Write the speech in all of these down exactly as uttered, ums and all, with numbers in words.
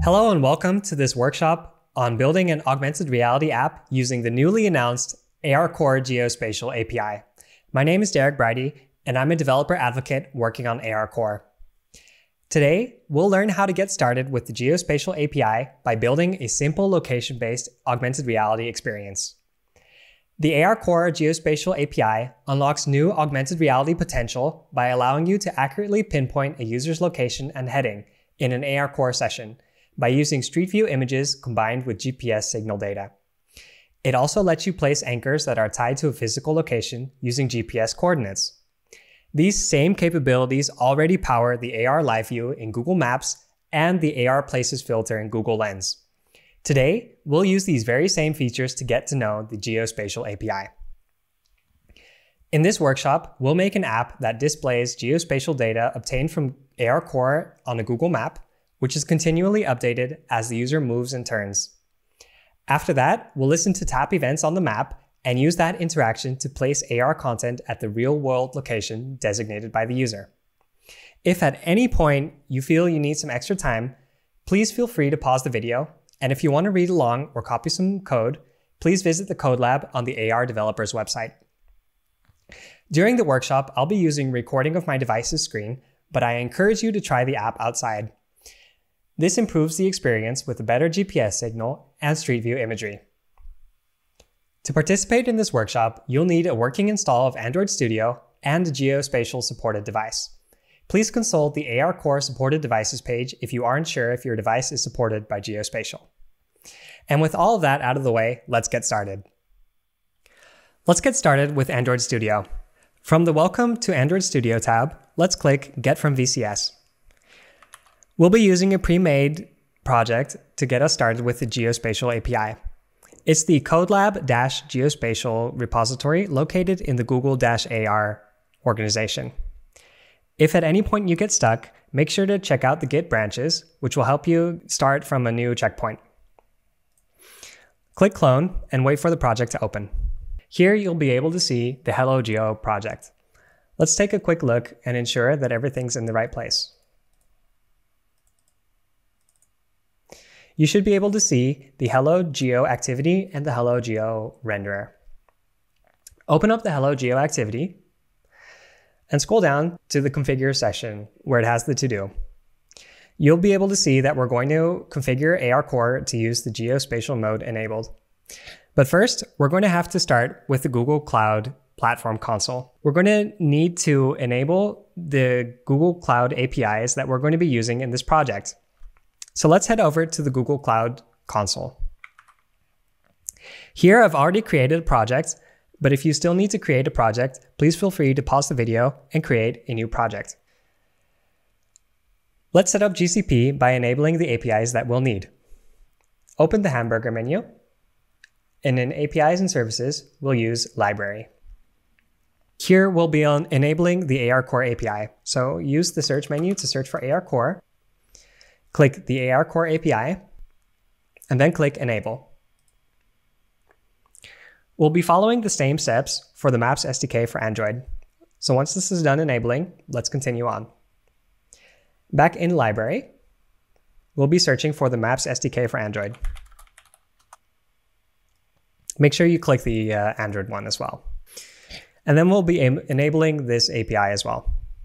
Hello and welcome to this workshop on building an augmented reality app using the newly announced ARCore Geospatial A P I. My name is Derek Bridey, and I'm a developer advocate working on ARCore. Today, we'll learn how to get started with the Geospatial A P I by building a simple location-based augmented reality experience. The ARCore Geospatial A P I unlocks new augmented reality potential by allowing you to accurately pinpoint a user's location and heading in an ARCore session by using Street View images combined with G P S signal data. It also lets you place anchors that are tied to a physical location using G P S coordinates. These same capabilities already power the A R Live View in Google Maps and the A R Places filter in Google Lens. Today, we'll use these very same features to get to know the Geospatial A P I. In this workshop, we'll make an app that displays geospatial data obtained from ARCore on a Google map, which is continually updated as the user moves and turns. After that, we'll listen to tap events on the map and use that interaction to place A R content at the real-world location designated by the user. If at any point you feel you need some extra time, please feel free to pause the video, and if you want to read along or copy some code, please visit the Code Lab on the A R Developers website. During the workshop, I'll be using recording of my device's screen, but I encourage you to try the app outside. This improves the experience with a better G P S signal and Street View imagery. To participate in this workshop, you'll need a working install of Android Studio and a geospatial supported device. Please consult the ARCore supported devices page if you aren't sure if your device is supported by Geospatial. And with all of that out of the way, let's get started. Let's get started with Android Studio. From the Welcome to Android Studio tab, let's click Get from V C S. We'll be using a pre-made project to get us started with the Geospatial A P I. It's the CodeLab-Geospatial repository located in the Google-A R organization. If at any point you get stuck, make sure to check out the Git branches, which will help you start from a new checkpoint. Click Clone and wait for the project to open. Here you'll be able to see the Hello Geo project. Let's take a quick look and ensure that everything's in the right place. You should be able to see the Hello Geo activity and the Hello Geo renderer. Open up the Hello Geo activity and scroll down to the configure section where it has the to-do. You'll be able to see that we're going to configure ARCore to use the geospatial mode enabled. But first, we're going to have to start with the Google Cloud Platform console. We're going to need to enable the Google Cloud A P Is that we're going to be using in this project. So let's head over to the Google Cloud console. Here I've already created a project, but if you still need to create a project, please feel free to pause the video and create a new project. Let's set up G C P by enabling the A P Is that we'll need. Open the hamburger menu, and in A P Is and Services, we'll use Library. Here we'll be on enabling the ARCore A P I, so use the search menu to search for ARCore. Click the ARCore A P I, and then click Enable. We'll be following the same steps for the Maps S D K for Android. So once this is done enabling, let's continue on. Back in Library, we'll be searching for the Maps S D K for Android. Make sure you click the uh, Android one as well. And then we'll be enabling this A P I as well.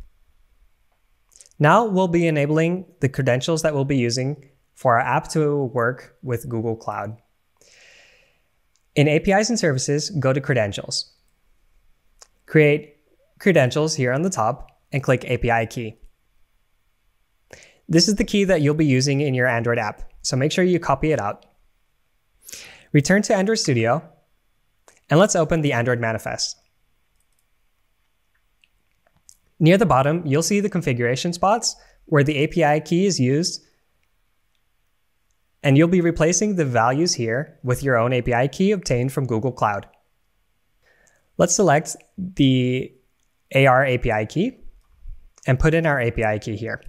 Now we'll be enabling the credentials that we'll be using for our app to work with Google Cloud. In A P Is and Services, go to Credentials. Create credentials here on the top and click A P I key. This is the key that you'll be using in your Android app, so make sure you copy it out. Return to Android Studio, and let's open the Android manifest. Near the bottom, you'll see the configuration spots where the A P I key is used, and you'll be replacing the values here with your own A P I key obtained from Google Cloud. Let's select the A R A P I key and put in our A P I key here.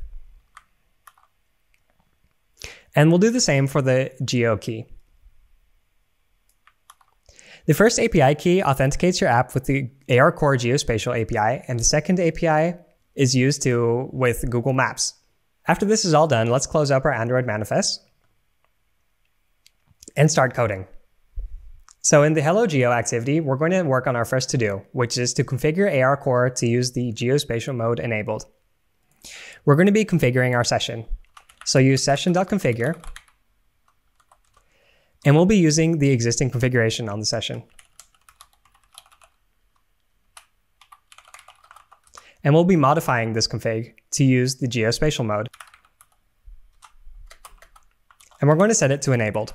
And we'll do the same for the Geo key. The first A P I key authenticates your app with the ARCore Geospatial A P I, and the second A P I is used to with Google Maps. After this is all done, let's close up our Android manifest and start coding. So in the Hello Geo activity, we're going to work on our first to-do, which is to configure ARCore to use the geospatial mode enabled. We're going to be configuring our session. So use session.configure, and we'll be using the existing configuration on the session. And we'll be modifying this config to use the geospatial mode. And we're going to set it to enabled.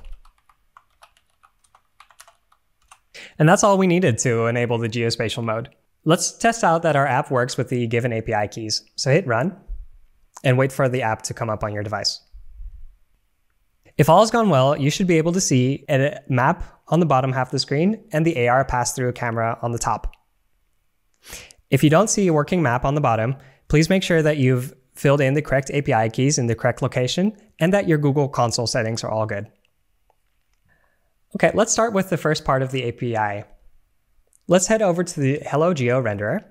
And that's all we needed to enable the geospatial mode. Let's test out that our app works with the given A P I keys. So hit run and wait for the app to come up on your device. If all has gone well, you should be able to see a map on the bottom half of the screen and the A R pass-through camera on the top. If you don't see a working map on the bottom, please make sure that you've filled in the correct A P I keys in the correct location and that your Google Console settings are all good. Okay, let's start with the first part of the A P I. Let's head over to the Hello Geo renderer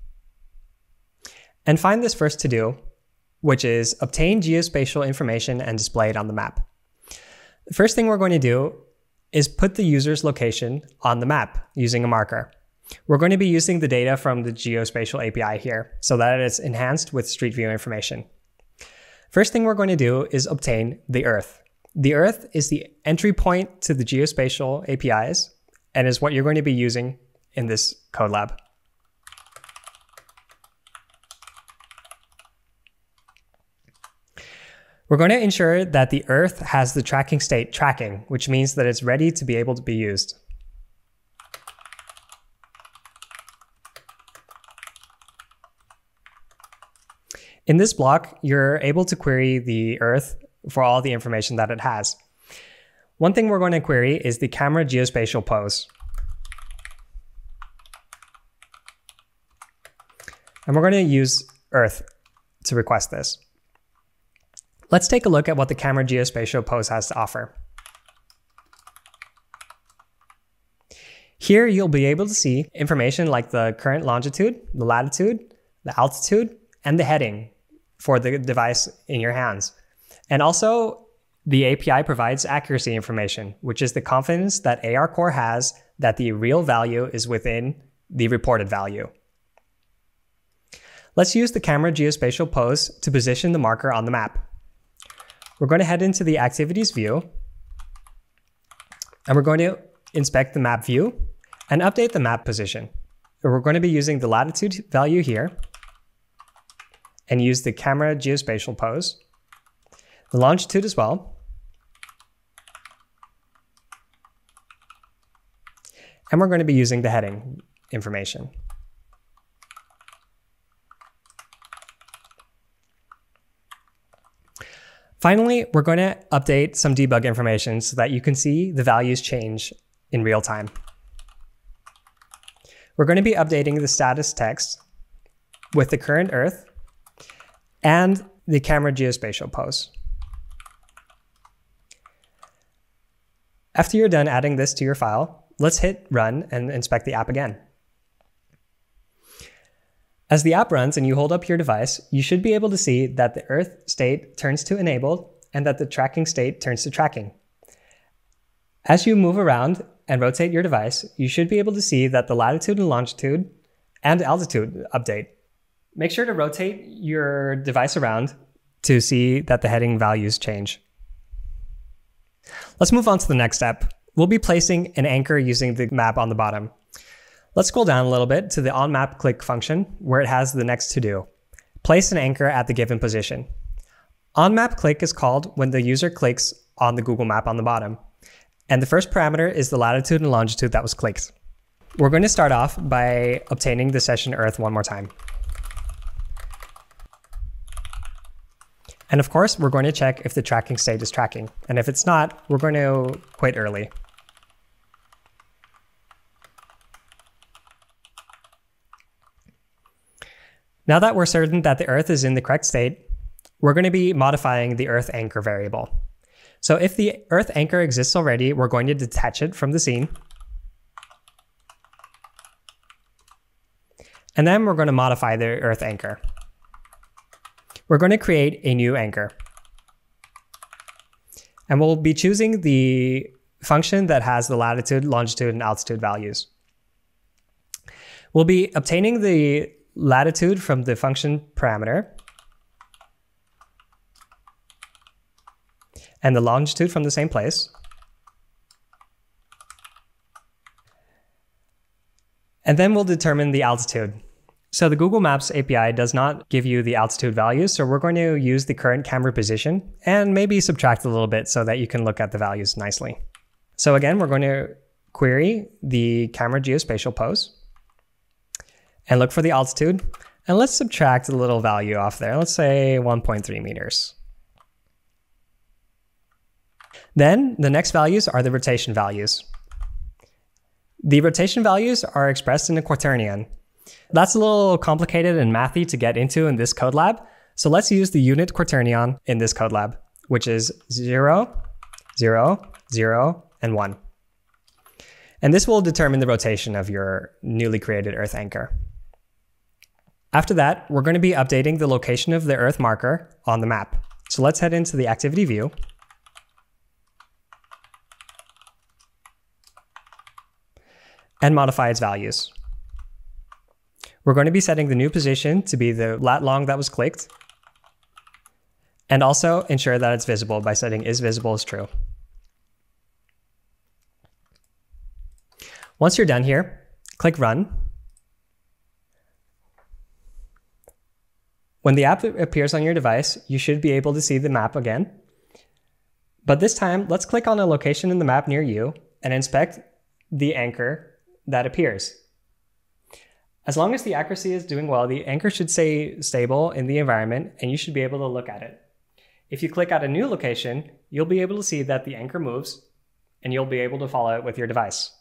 and find this first to-do, which is obtain geospatial information and display it on the map. The first thing we're going to do is put the user's location on the map using a marker. We're going to be using the data from the geospatial A P I here so that it's enhanced with Street View information. First thing we're going to do is obtain the Earth. The Earth is the entry point to the geospatial A P Is and is what you're going to be using in this code lab. We're going to ensure that the Earth has the tracking state tracking, which means that it's ready to be able to be used. In this block, you're able to query the Earth for all the information that it has. One thing we're going to query is the camera geospatial pose. And we're going to use Earth to request this. Let's take a look at what the camera geospatial pose has to offer. Here you'll be able to see information like the current longitude, the latitude, the altitude, and the heading for the device in your hands. And also, the A P I provides accuracy information, which is the confidence that ARCore has that the real value is within the reported value. Let's use the camera geospatial pose to position the marker on the map. We're going to head into the activities view, and we're going to inspect the map view and update the map position. We're going to be using the latitude value here and use the camera geospatial pose, the longitude as well, and we're going to be using the heading information. Finally, we're going to update some debug information so that you can see the values change in real time. We're going to be updating the status text with the current Earth and the camera geospatial pose. After you're done adding this to your file, let's hit run and inspect the app again. As the app runs and you hold up your device, you should be able to see that the Earth state turns to enabled and that the tracking state turns to tracking. As you move around and rotate your device, you should be able to see that the latitude and longitude and altitude update. Make sure to rotate your device around to see that the heading values change. Let's move on to the next step. We'll be placing an anchor using the map on the bottom. Let's scroll down a little bit to the onMapClick function where it has the next to-do. Place an anchor at the given position. OnMapClick is called when the user clicks on the Google map on the bottom. And the first parameter is the latitude and longitude that was clicked. We're going to start off by obtaining the session Earth one more time. And of course, we're going to check if the tracking state is tracking. And if it's not, we're going to quit early. Now that we're certain that the Earth is in the correct state, we're going to be modifying the Earth anchor variable. So if the Earth anchor exists already, we're going to detach it from the scene. And then we're going to modify the Earth anchor. We're going to create a new anchor. And we'll be choosing the function that has the latitude, longitude, and altitude values. We'll be obtaining the latitude from the function parameter and the longitude from the same place. And then we'll determine the altitude. So the Google Maps A P I does not give you the altitude values, so we're going to use the current camera position and maybe subtract a little bit so that you can look at the values nicely. So again, we're going to query the camera geospatial pose and look for the altitude. And let's subtract a little value off there. Let's say one point three meters. Then the next values are the rotation values. The rotation values are expressed in a quaternion. That's a little complicated and mathy to get into in this code lab. So let's use the unit quaternion in this code lab, which is zero, zero, zero, and one. And this will determine the rotation of your newly created Earth anchor. After that, we're going to be updating the location of the Earth marker on the map. So let's head into the activity view. And modify its values. We're going to be setting the new position to be the lat long that was clicked, and also ensure that it's visible by setting is visible as true. Once you're done here, click Run. When the app appears on your device, you should be able to see the map again. But this time, let's click on a location in the map near you and inspect the anchor that appears. As long as the accuracy is doing well, the anchor should stay stable in the environment and you should be able to look at it. If you click at a new location, you'll be able to see that the anchor moves and you'll be able to follow it with your device.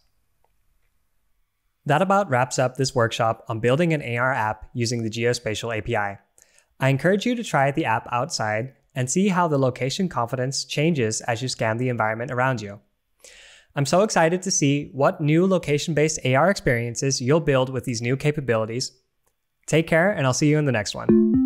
That about wraps up this workshop on building an A R app using the Geospatial A P I. I encourage you to try the app outside and see how the location confidence changes as you scan the environment around you. I'm so excited to see what new location-based A R experiences you'll build with these new capabilities. Take care, and I'll see you in the next one.